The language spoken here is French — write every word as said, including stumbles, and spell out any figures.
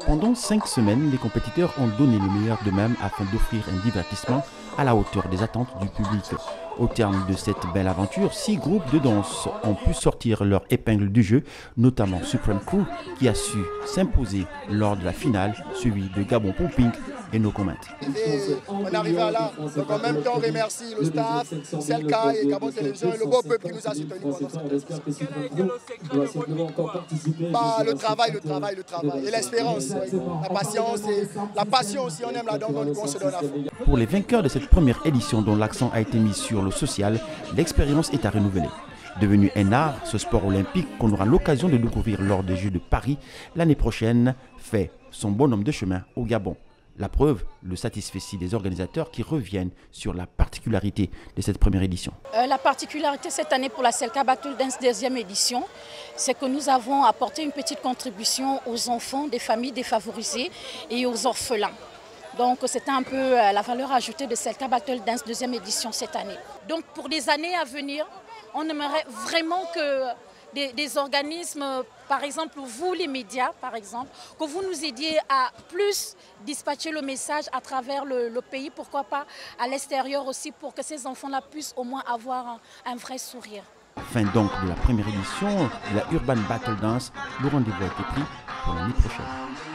Pendant cinq semaines, les compétiteurs ont donné le meilleur d'eux-mêmes afin d'offrir un divertissement à la hauteur des attentes du public. Au terme de cette belle aventure, six groupes de danse ont pu sortir leur épingle du jeu, notamment Supreme Crew qui a su s'imposer lors de la finale, suivi de Gabon Pumping et No Comment. Et on arrive à là, donc en même temps on remercie le staff, Selka et Gabon Télévision et le beau peuple qui nous a soutenus pendant cette bah, le travail, le travail, le travail et l'espérance, la patience et la passion aussi, on aime la danse, donc on se donne à fond. Pour les vainqueurs de cette première édition dont l'accent a été mis sur le social, l'expérience est à renouveler. Devenu un art, ce sport olympique qu'on aura l'occasion de découvrir lors des Jeux de Paris l'année prochaine fait son bonhomme de chemin au Gabon. La preuve, le satisfecit des organisateurs qui reviennent sur la particularité de cette première édition. Euh, la particularité cette année pour la Selka Battle Dance deuxième édition, c'est que nous avons apporté une petite contribution aux enfants des familles défavorisées et aux orphelins. Donc c'était un peu la valeur ajoutée de Selka Battle Dance deuxième édition cette année. Donc pour les années à venir, on aimerait vraiment que des, des organismes, par exemple vous les médias par exemple, que vous nous aidiez à plus dispatcher le message à travers le, le pays, pourquoi pas à l'extérieur aussi, pour que ces enfants-là puissent au moins avoir un, un vrai sourire. Fin donc de la première édition de la Urban Battle Dance, le rendez-vous a été pris pour l'année prochaine.